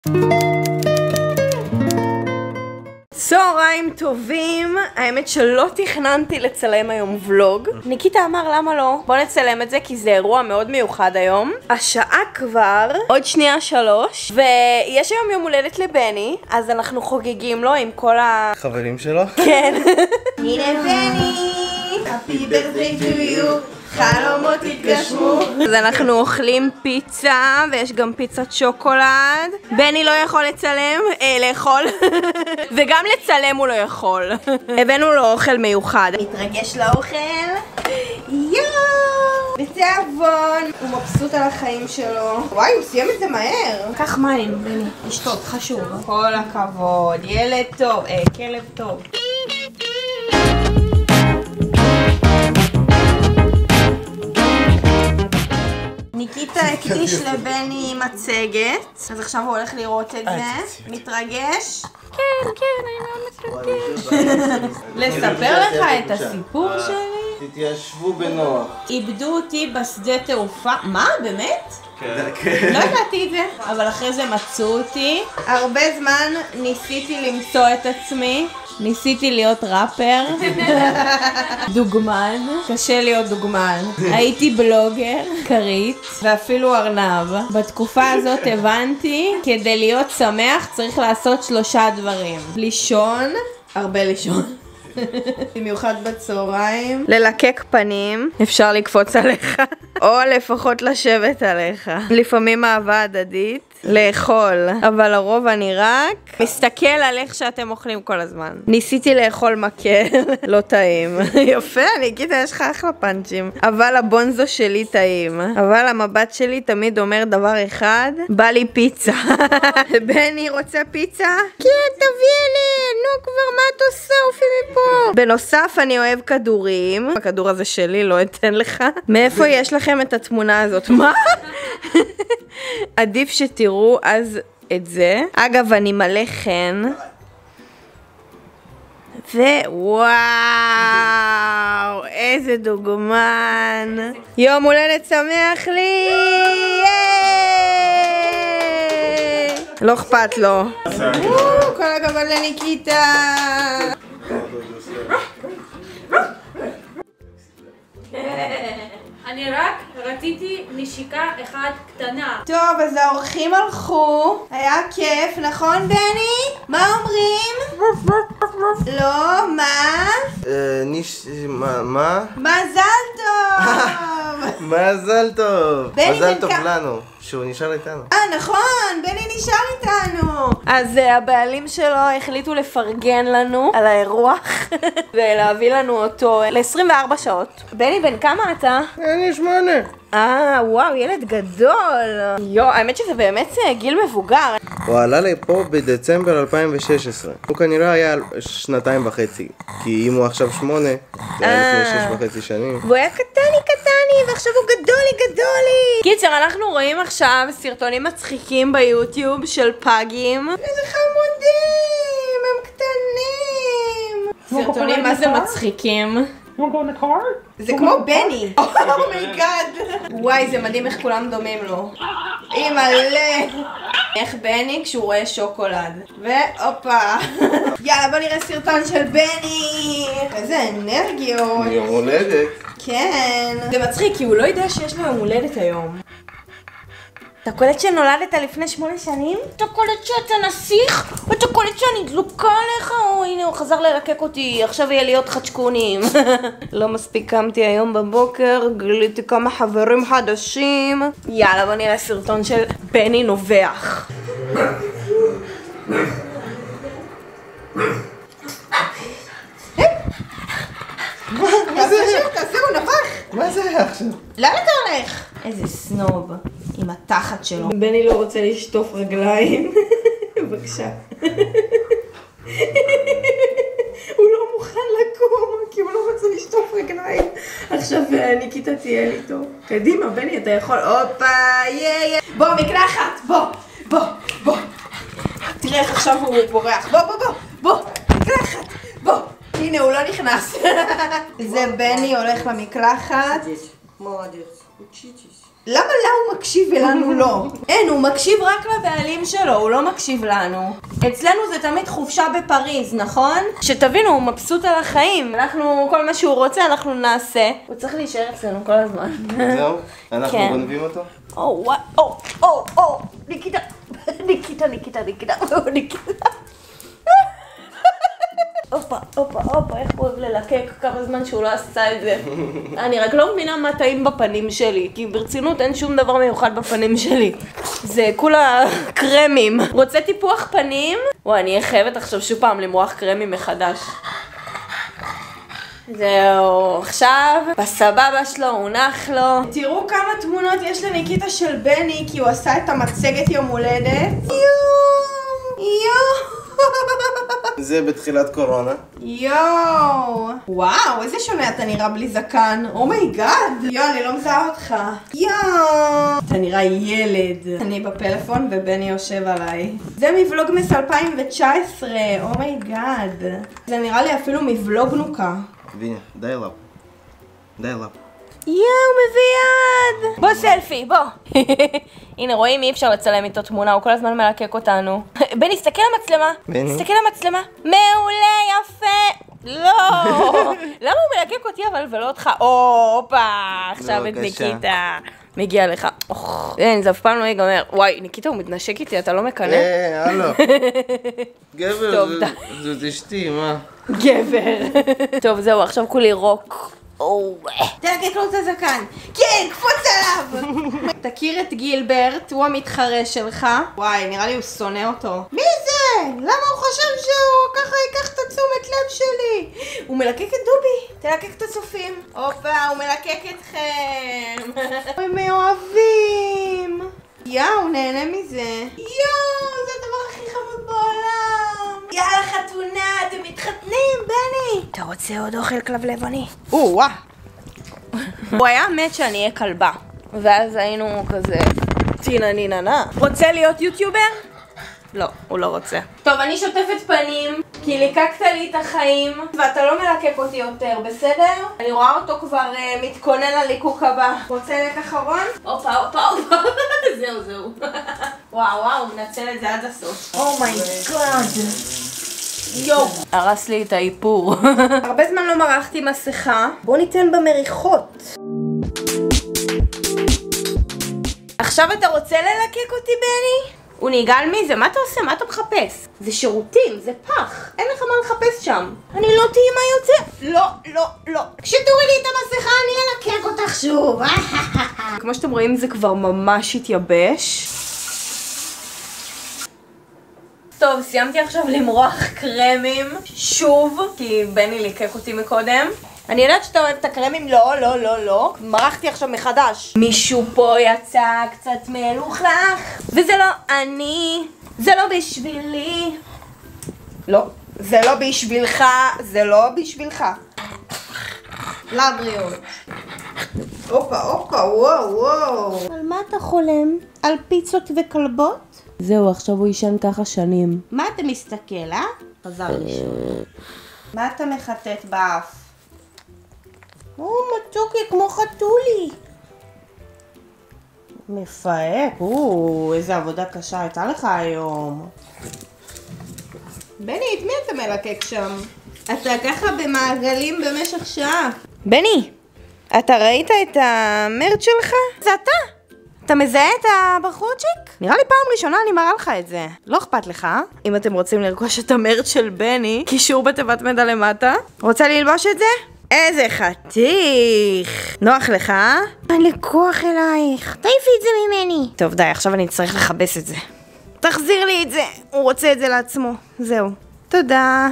צהריים טובים, האמת שלא תכננתי לצלם היום ולוג. ניקיטה אמר למה לא? בוא נצלם את זה כי זה אירוע מאוד מיוחד היום. השעה כבר עוד שנייה 3 ויש היום יום הולדת לבני, אז אנחנו חוגגים לו עם כל החברים שלו. כן. הנה בני, happy birthday to you, חלומות התגשמו. אז אנחנו אוכלים פיצה ויש גם פיצת שוקולד. בני לא יכול לאכול וגם לצלם הוא לא יכול. הבאנו לו אוכל מיוחד. מתרגש לאוכל. יואו, בתיאבון. הוא מבסוט על החיים שלו. וואי, הוא סיים את זה מהר. קח מים בני, לשתות, חשוב. כל הכבוד, ילד טוב, כלב טוב. ניקיטה הקדיש לבני מצגת, אז עכשיו הוא הולך לראות את זה. מתרגש? כן, אני מאוד מתרגש. לספר לך את הסיפור שלי? תתיישבו בנוח. איבדו אותי בשדה תעופה. מה? באמת? כן. לא ידעתי את זה, אבל אחרי זה מצאו אותי. הרבה זמן ניסיתי למצוא את עצמי. ניסיתי להיות ראפר, דוגמן, קשה להיות דוגמן. הייתי בלוגר, קרית, ואפילו ארנב. בתקופה הזאת הבנתי, כדי להיות שמח צריך לעשות 3 דברים. לישון, הרבה לישון. במיוחד בצהריים. ללקק פנים, אפשר לקפוץ עליך, או לפחות לשבת עליך. לפעמים אהבה הדדית. לאכול, אבל לרוב אני רק מסתכל על איך שאתם אוכלים כל הזמן. ניסיתי לאכול מקל, לא טעים. יפה, ניקיטה, יש לך אחלה פאנצ'ים. אבל הבונזו שלי טעים. אבל המבט שלי תמיד אומר דבר אחד, בא לי פיצה. בני רוצה פיצה? כן, תביא לי, נו כבר, מה את עושה? עופי מפה. בנוסף, אני אוהב כדורים. הכדור הזה שלי, לא אתן לך. מאיפה יש לכם את התמונה הזאת? מה? עדיף שתראו אז את זה. אגב, אני מלא חן. ווואו, איזה דוגמן. יום הולדת שמח לי. לא אכפת לו. כל הכבוד לניקיטה. אני רק רציתי נשיקה אחת קטנה. טוב, אז האורחים הלכו. היה כיף, נכון בני? מה אומרים? לא, מה? מה? מזל טוב! מזל טוב! בני מזל בן טוב כמה? לנו, שהוא נשאר איתנו. נכון, בני נשאר איתנו. אז הבעלים שלו החליטו לפרגן לנו על האירוח ולהביא לנו אותו ל-24 שעות. בני, בן כמה אתה? אני 8. וואו, ילד גדול. האמת שזה באמת גיל מבוגר. הוא עלה לפה בדצמבר 2016. הוא כנראה היה 2.5 שנתיים, כי אם הוא עכשיו 8, זה היה לפני 6.5 שנים. והוא היה קטני, ועכשיו הוא גדולי. קיצר, אנחנו רואים עכשיו סרטונים מצחיקים ביוטיוב של פגים. איזה חמודים, הם קטנים. סרטונים מה זה מצחיקים. זה כמו בני. אומייגאד. וואי, זה מדהים איך כולם דומים לו. אימא'לה. איך בני כשהוא רואה שוקולד. והופה. יאללה, בוא נראה סרטון של בני. איזה אנרגיות. יום הולדת. כן. זה מצחיק כי הוא לא יודע שיש לו יום הולדת היום. אתה קולט שנולדת לפני 8 שנים? אתה קולט שאתה נסיך? אתה קולט שאני דלוקה עליך? הנה הוא חזר לרקק אותי, עכשיו יהיה להיות חדשקונים. לא מספיק קמתי היום בבוקר, גיליתי כמה חברים חדשים. יאללה, בוא נראה סרטון של בני נובח. מה זה עכשיו? תעשה, הוא נבח. מה זה היה עכשיו? לאן אתה הולך? איזה סנוב, עם התחת שלו. בני לא רוצה לשטוף רגליים. בבקשה. הוא לא מוכן לקום, כי הוא לא רוצה לשטוף רגליים. עכשיו ניקיטה תהיה לי טוב. קדימה, בני, אתה יכול... הופה, בוא, מקלחת, בוא. תראה איך עכשיו הוא בורח. בוא, מקלחת, בוא. הנה, הוא לא נכנס. זה בני הולך למקלחת. Молодец. Учитесь. למה לה הוא מקשיב ולנו לא? אין, הוא מקשיב רק לבעלים שלו, הוא לא מקשיב לנו. אצלנו זה תמיד חופשה בפריז, נכון? שתבינו, הוא מבסוט על החיים. אנחנו, כל מה שהוא רוצה, אנחנו נעשה. הוא צריך להישאר אצלנו כל הזמן. זהו? אנחנו כן. גונבים אותו? או, ניקיטה, ניקיטה. הופה, איך הוא אוהב ללקק, כמה זמן שהוא לא עשה את זה. אני רק לא מבינה מה טעים בפנים שלי, כי ברצינות אין שום דבר מיוחד בפנים שלי. זה כולה קרמים. רוצה טיפוח פנים? וואי, אני אהיה חייבת עכשיו שוב פעם למרוח קרמים מחדש. זהו, עכשיו בסבבה שלו, הוא נח לו. תראו כמה תמונות יש לניקיטה של בני, כי הוא עשה את המצגת יום הולדת. יואו. זה בתחילת קורונה. יואו. וואו, איזה שונה אתה נראה בלי זקן. אומייגאד. יואו, אני לא מזהה אותך. יואו. אתה נראה ילד. אני בפלאפון ובני יושב עליי. זה מבלוגמס 2019. אומייגאד. זה נראה לי אפילו מבלוג נוקה. והנה, די לפ. יואו, מביא יד! בוא סלפי, בוא. הנה, רואים, אי אפשר לצלם איתו תמונה, הוא כל הזמן מלקק אותנו. בני, תסתכל למצלמה. תסתכל למצלמה. מעולה, יפה. לא. למה הוא מלקק אותי אבל ולא אותך? הופה, עכשיו את ניקיטה. מגיע לך. אין, זה אף פעם לא ייגמר. וואי, ניקיטה, הוא מתנשק איתי, אתה לא מקנא? הלו. גבר, זאת אשתי, מה? גבר. טוב, זהו, עכשיו כולי רוק. תלקק לו את הזקן. כן, קפוץ עליו. תכיר את גילברט, הוא המתחרה שלך. וואי, נראה לי הוא שונא אותו. מי זה? למה הוא חושב שהוא ככה ייקח את התשומת לב שלי? הוא מלקק את דובי. תלקק את הצופים. הופה, הוא מלקק אתכם. הם מאוהבים. יאו, נהנה מזה. יואו, זה הדבר הכי חמוד בעולם. יאללה חתונה, אתם מתחתנים, בני. אתה רוצה עוד אוכל כלבלבני? וואה. הוא היה מת שאני אהיה כלבה. ואז היינו כזה טינה נינה נה. רוצה להיות יוטיובר? לא, הוא לא רוצה. טוב, אני שוטפת פנים, כי ליקקת לי את החיים, ואתה לא מלקק אותי יותר, בסדר? אני רואה אותו כבר מתכונן לליקוק הבא. רוצה לק אחרון? הופה. זהו. וואו, מנצל את זה עד הסוף. אומייגאד. יואו. הרס לי את האיפור. הרבה זמן לא מרחתי מסכה. בוא ניתן במריחות. עכשיו אתה רוצה ללקק אותי, בני? הוא נגעל מזה, מה אתה עושה? מה אתה מחפש? זה שירותים, זה פח. אין לך מה לחפש שם. אני לא תהי מה יוצא. לא. כשתורי לי את המסכה, אני אלקק אותך שוב. כמו שאתם רואים, זה כבר ממש התייבש. טוב, סיימתי עכשיו למרוח קרמים שוב, כי בני ליקק אותי מקודם. אני יודעת שאתה אוהב את הקרמים, לא. מרחתי עכשיו מחדש. מישהו פה יצא קצת מלוכלך, וזה לא אני, זה לא בשבילי. לא, זה לא בשבילך, זה לא בשבילך. לבריאות. הופה, וואו. על מה אתה חולם? על פיצות וכלבות? זהו, עכשיו הוא ישן ככה שנים. מה אתה מסתכל, אה? חזר לישון. מה אתה מחטט באף? מתוקי כמו חתולי. מפהק, איזה עבודה קשה הייתה לך היום. בני, את מי אתה מלקק שם? אתה ככה במעגלים במשך שעה. בני, אתה ראית את המרץ שלך? זה אתה. אתה מזהה את הבחורצ'יק? נראה לי פעם ראשונה אני מראה לך את זה. לא אכפת לך, אם אתם רוצים לרכוש את המרץ של בני, קישור בתיבת מידע למטה. רוצה ללבוש את זה? איזה חתיך. נוח לך, אה? אין לי כוח אלייך. תעיפי את זה ממני. טוב, די, עכשיו אני צריך לחבס את זה. תחזיר לי את זה. הוא רוצה את זה לעצמו. זהו. תודה.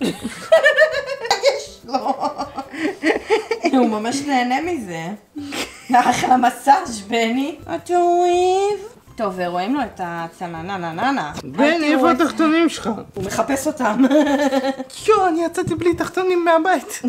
יש לו. הוא ממש נהנה מזה. אחלה מסאז' בני. אתה אוהב? טוב, ורואים לו את הצנננננה. בני, איפה התחתונים שלך? הוא מחפש אותם. אני יצאתי בלי תחתונים מהבית.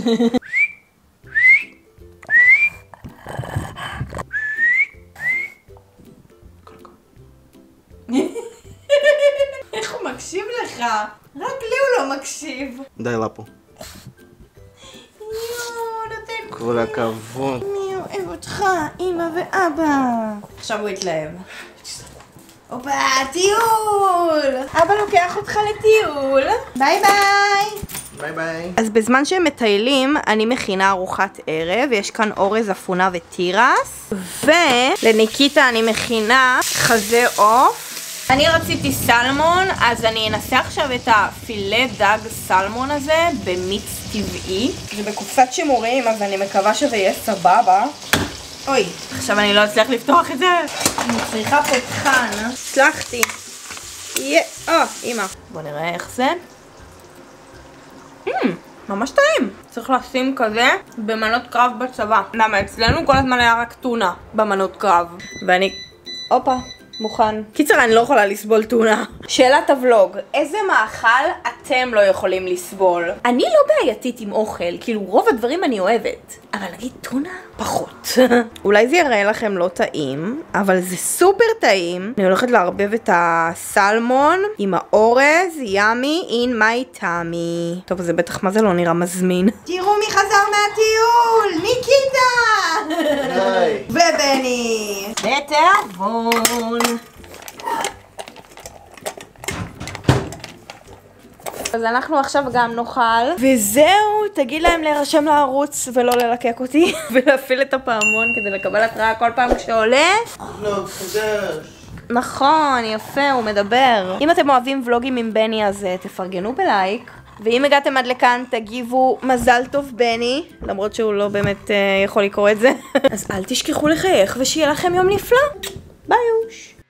איך הוא מקשיב לך? רק לי הוא לא מקשיב. די לפו. נותן כל הכבוד. אוהב אותך, אמא ואבא. עכשיו הוא יתלהב. אופה, טיול! אבא לוקח אותך לטיול. ביי ביי! ביי ביי. אז בזמן שהם מטיילים, אני מכינה ארוחת ערב. יש כאן אורז אפונה וטירס. ולניקיטה אני מכינה חזה עוף. אני רציתי סלמון, אז אני אנסה עכשיו את הפילה דג סלמון הזה במיץ טבעי. זה בקופסת שימורים, אז אני מקווה שזה יהיה סבבה. אוי, עכשיו אני לא אצליח לפתוח את זה. אני צריכה פותחן. הצלחתי. אמא. בוא נראה איך זה. ממש טעים. צריך לשים כזה במנות קרב בצבא. למה אצלנו כל הזמן היה רק טונה במנות קרב. ואני... הופה. מוכן. קיצר, אני לא יכולה לסבול טונה. שאלת הוולוג, איזה מאכל אתם לא יכולים לסבול? אני לא בעייתית עם אוכל, כאילו רוב הדברים אני אוהבת. אבל נגיד טונה? פחות. אולי זה יראה לכם לא טעים, אבל זה סופר טעים. אני הולכת לערבב את הסלמון עם האורז, ימי, in my tummy. טוב, זה בטח מה זה לא נראה מזמין. תראו מי חזר מהטיול! ניקיטה! ביי. ובני! בתיאבון! אז אנחנו עכשיו גם נאכל. וזהו, תגיד להם להירשם לערוץ ולא ללקק אותי ולהפעיל את הפעמון כדי לקבל התראה כל פעם כשעולה. ולוג חדש. נכון, יפה, הוא מדבר. אם אתם אוהבים ולוגים עם בני אז תפרגנו בלייק. ואם הגעתם עד לכאן תגיבו מזל טוב בני, למרות שהוא לא באמת יכול לקרוא את זה. אז אל תשכחו לחייך ושיהיה לכם יום נפלא. ביי יוש.